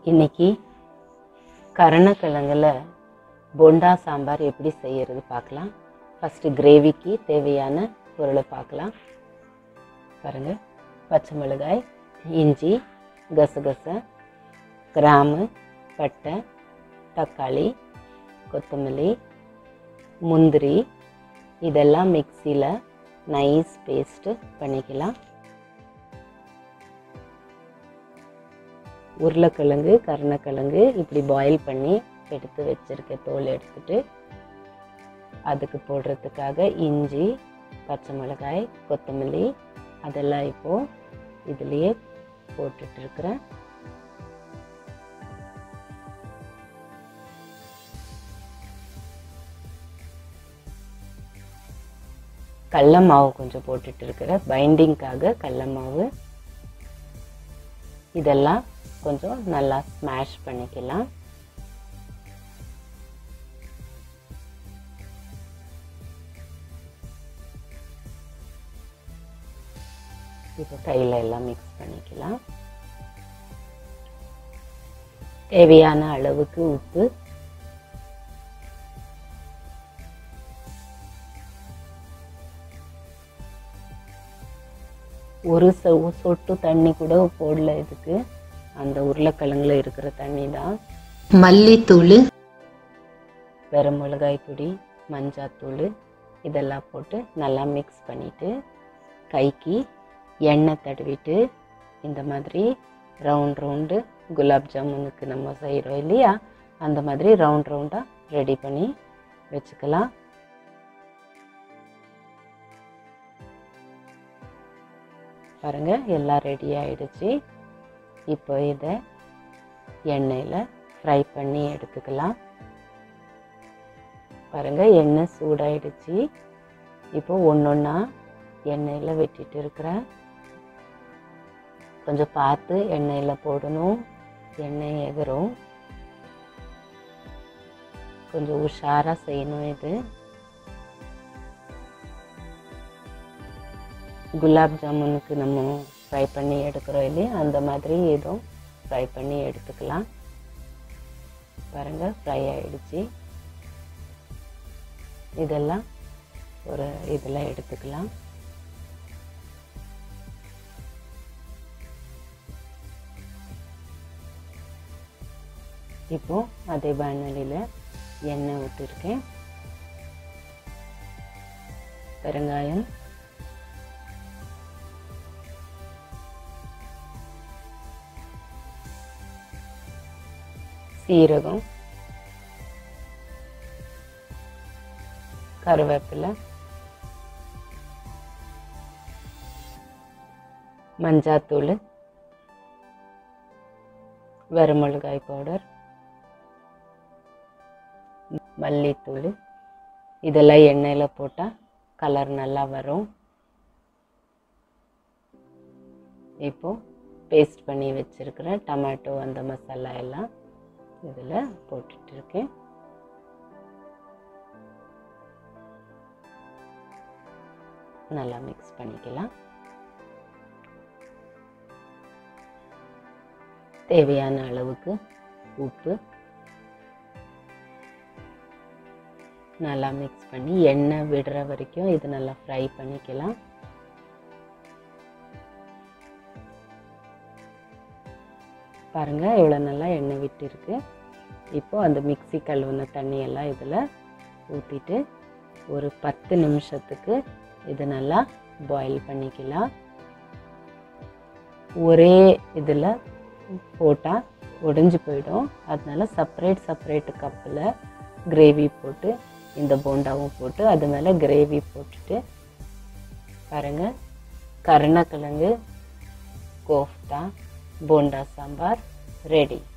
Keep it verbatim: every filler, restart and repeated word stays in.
இன்னைக்கு கருணக்கிழங்குல போண்டா சாம்பார் எப்படி செய்யறது பார்க்கலாம். ஃபஸ்ட்டு கிரேவிக்கு தேவையான பொருளை பார்க்கலாம். பாருங்க, பச்சை மிளகாய், இஞ்சி, கசகசை, கிராம்பு, பட்டை, தக்காளி, கொத்தமல்லி, முந்திரி இதெல்லாம் மிக்சியில் நைஸ் பேஸ்ட்டு பண்ணிக்கலாம். உருளைக்கிழங்கு, கருணக்கிழங்கு இப்படி பாயில் பண்ணி எடுத்து வச்சுருக்க தோல் எடுத்துட்டு அதுக்கு போடுறதுக்காக இஞ்சி, பச்சை மிளகாய், கொத்தமல்லி அதெல்லாம் இப்போது இதுலேயே போட்டுட்ருக்குறேன். கடல மாவு கொஞ்சம் போட்டுட்டு இருக்கிறேன், பைண்டிங்காக கடல மாவு. இதெல்லாம் கொஞ்சம் நல்லா ஸ்மாஷ் பண்ணிக்கலாம். இப்போ கையில் எல்லாம் மிக்ஸ் பண்ணிக்கலாம். தேவையான அளவுக்கு உப்பு, ஒரு சொட்டு தண்ணி கூட போடல இதுக்கு, அந்த உருளைக்கிழங்குல இருக்கிற தண்ணி தான். மல்லித்தூள், வெறும் மிளகாய் பொடி, மஞ்சாத்தூள் இதெல்லாம் போட்டு நல்லா மிக்ஸ் பண்ணிவிட்டு கைக்கு எண்ணெய் தடவிட்டு இந்த மாதிரி ரவுண்ட் ரவுண்டு குலாப் ஜாமுனுக்கு நம்ம செய்கிறோம் இல்லையா, அந்த மாதிரி ரவுண்ட் ரவுண்டாக ரெடி பண்ணி வச்சுக்கலாம். பாருங்க, எல்லாம் ரெடி ஆயிடுச்சு. இப்போ இதை எண்ணெயில் ஃப்ரை பண்ணி எடுத்துக்கலாம். பாருங்க, எண்ணெய் சூடாயிடுச்சு. இப்போ ஒன்று ஒன்றா எண்ணெயில் வெட்டிட்டு இருக்கிறேன். கொஞ்சம் பார்த்து எண்ணெயில் போடணும், எண்ணெய் எகரும். கொஞ்சம் உஷாராக செய்யணும். இது குலாப் ஜாமுனுக்கு நம்ம ஃப்ரை பண்ணி எடுக்கிறோம் இல்லையா, அந்த மாதிரி இதுவும் ஃப்ரை பண்ணி எடுத்துக்கலாம். பாருங்கள், ஃப்ரை ஆகிடுச்சு. இதெல்லாம் ஒரு இதில் எடுத்துக்கலாம். இப்போ அதே பாணலியில் எண்ணெய் விட்டுருக்கேன். பெருங்காயம், சீரகம், கருவேப்பிலை, மஞ்சாத்தூள், வெறுமிளகாய் பவுடர், மல்லித்தூள் இதெல்லாம் எண்ணெயில் போட்டால் கலர் நல்லா வரும். இப்போ பேஸ்ட் பண்ணி வச்சிருக்கிற டொமேட்டோ அந்த மசாலா எல்லாம் இதில் போட்டுட்டு இருக்கேன். நல்லா மிக்ஸ் பண்ணிக்கலாம். தேவையான அளவுக்கு உப்பு நல்லா மிக்ஸ் பண்ணி எண்ணெய் விடுற வரைக்கும் இது நல்லா ஃப்ரை பண்ணிக்கலாம். பாருங்க, இவ்வளோ நல்லா எண்ணெய் விட்டு இருக்கு. இப்போ அந்த மிக்ஸி கழுவுன தண்ணியெல்லாம் இதில் ஊற்றிட்டு ஒரு பத்து நிமிஷத்துக்கு இது நல்லா பாயில் பண்ணிக்கலாம். ஒரே இதில் போட்டால் உடைஞ்சு போயிடும். அதனால செப்பரேட் செப்பரேட் கப்பில் கிரேவி போட்டு இந்த போண்டாவும் போட்டு அது மேலே கிரேவி போட்டுட்டு பாருங்கள், கருணக்கிழங்கு கோஃப்தா போண்டா சாம்பார் ரெடி.